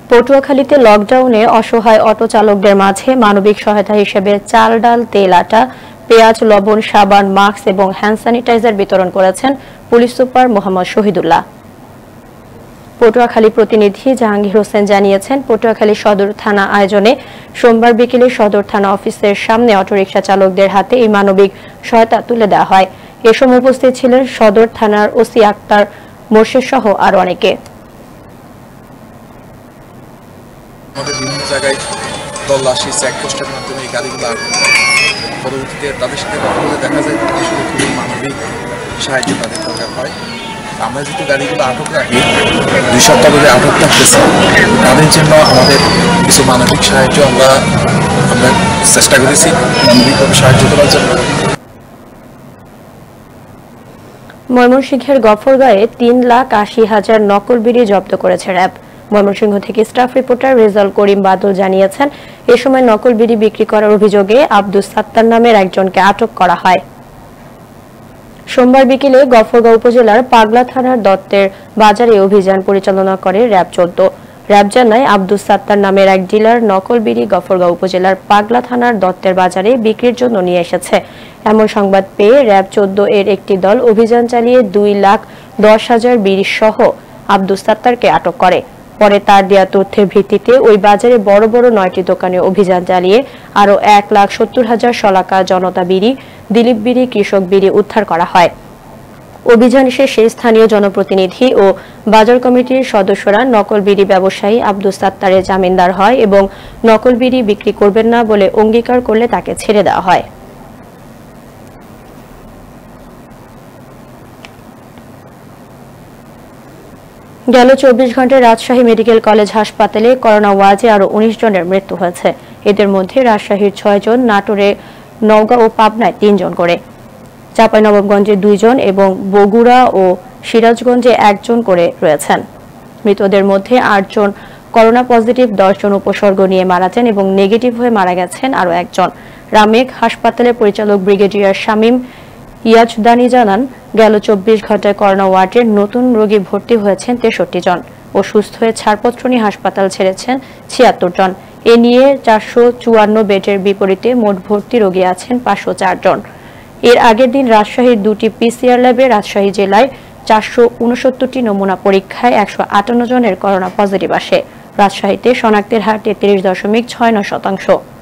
পটুয়াখালীতে লকডাউনে অসহায় অটো চালকদের মাঝে মানবিক সহায়তা হিসেবে চাল, ডাল, তেল, আটা, পেঁয়াজ, লবণ, সাবান, মাস্ক এবং হ্যান্ড স্যানিটাইজার বিতরণ করেছেন পুলিশ সুপার মোহাম্মদ শহীদুল্লাহ। পটুয়াখালী প্রতিনিধি জাহাঙ্গীর হোসেন জানিয়েছেন, পটুয়াখালী সদর থানা আয়োজনে সোমবার বিকেলে সদর থানা অফিসের সামনে অটোরিকশা চালকদের হাতে এই মানবিক সহায়তা তুলে দেওয়া হয়। এ সময় উপস্থিত ছিলেন সদর থানার ওসি আক্তার মোর্শেদ সহ আরো অনেকে। আমাদের বিভিন্ন জায়গায় তল্লাশি চেকপোস্টের মাধ্যমে এই গাড়িগুলো পরবর্তীতে তাদের সাথে কথা বলে দেখা যায় আসলে খুবই মানবিক সাহায্য তাদের দরকার হয়। আমরা যেহেতু গাড়িগুলো আটক রাখি, 2 সপ্তাহ ধরে আটক রাখতেছি, তাদের জন্য আমাদের কিছু মানবিক সাহায্য আমরা চেষ্টা করেছি মানবিকভাবে সাহায্য করার জন্য। ময়মনসিংহের গফরগাঁয়ে 3,80,000 নকল বিড়ি জব্দ করেছে র্যাব। ময়মনসিংহ থেকে স্টাফ রিপোর্টার রেজাল করিম বাদল জানিয়েছেন, এ সময় নকল বিড়ি বিক্রি করার অভিযোগে আব্দুস সাত্তার নামের একজনকে আটক করা হয়। সোমবার বিকেলে গফরগাঁও উপজেলার পাগলা থানার দত্তের বাজারে অভিযান পরিচালনা করে র্যাব 14। র্যাব জানায়, আব্দুস সাত্তার নামের এক ডিলার নকল বিড়ি গফরগাঁও উপজেলার পাগলা থানার দত্তের বাজারে বিক্রির জন্য নিয়ে এসেছে। এমন সংবাদ পেয়ে র্যাব 14 এর একটি দল অভিযান চালিয়ে 2,10,000 বিড়ি সহ আব্দুস সাত্তারকে আটক করে। পরে তার দেয়া তথ্যের ভিত্তিতে ওই বাজারে বড় বড় 9টি দোকানে অভিযান চালিয়ে আরো 1,70,000 শলাকা জনতা বিড়ি, দিলীপ বিড়ি, কৃষক বিড়ি উদ্ধার করা হয়। অভিযান শেষে স্থানীয় জনপ্রতিনিধি ও বাজার কমিটির সদস্যরা নকল বিড়ি ব্যবসায়ী আব্দুস সাত্তারের জামিনদার হয় এবং নকল বিড়ি বিক্রি করবেন না বলে অঙ্গীকার করলে তাকে ছেড়ে দেওয়া হয়। গেল 24 ঘন্টায় রাজশাহী মেডিকেল কলেজ হাসপাতালে করোনা ওয়ার্ডে আরো 19 জনের মৃত্যু হয়েছে। এদের মধ্যে রাজশাহীর 6 জন, নাটোরে, নওগাঁ ও পাবনায় 3 জন করে, চাঁপাইনবাবগঞ্জে 2 জন এবং বগুড়া ও সিরাজগঞ্জে 1 জন করে রয়েছেন। মৃতদের মধ্যে 8 জন করোনা পজিটিভ, 10 জন উপসর্গ নিয়ে মারা যান এবং নেগেটিভ হয়ে মারা গেছেন আরো 1 জন। রামেক হাসপাতালের পরিচালক ব্রিগেডিয়ার শামীম ইয়াজদানি জানান, গেল 24 ঘন্টায় করোনা ওয়ার্ডে নতুন রোগী ভর্তি হয়েছেন 63 জন ও সুস্থ হয়ে ছাড়পত্র নিয়ে হাসপাতাল ছেড়েছেন 76 জন। এ নিয়ে 454 বেডের বিপরীতে মোট ভর্তি রোগী আছেন 504 জন। এর আগের দিন রাজশাহীর 2টি পিসিআর ল্যাবে রাজশাহী জেলায় 469টি নমুনা পরীক্ষায় 158 জনের করোনা পজিটিভ আসে। রাজশাহীতে শনাক্তের হার 33.69%।